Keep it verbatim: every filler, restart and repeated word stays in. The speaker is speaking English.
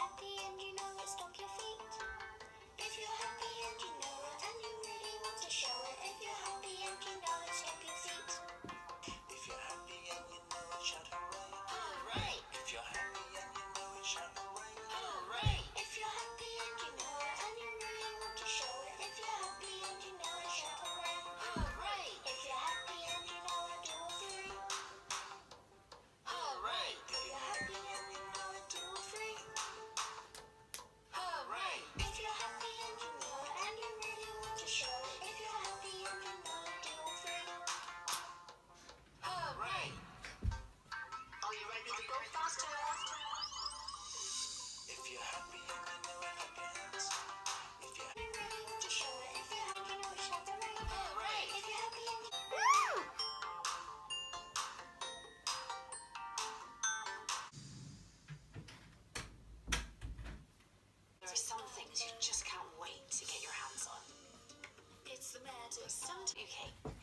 happy and you know it, stomp your feet. If you're happy and you know it, and you really want to show it. If you're happy and you know it, stomp your feet. If you're happy and you know it, shout hooray. Hooray! If you're happy and you know it, shout hooray. Hooray! If you're happy and you know it, and you really want to show it. If you're happy and you know it, shout hooray. Hooray! If you're happy and you know it, do all three. Hooray! If you're happy and you know it, do all three. Hooray! If you're happy and you know it, and you really want to show it. If you're happy and you know it, do all three. Hooray! Are you ready to go faster? If you're happy and you know it, clap your hands. If you're You really want to show it. If you're happy, you know it, shout hooray. Hooray! If you're happy and you There are some things you just can't wait to get your hands on. It's the magic. Some okay.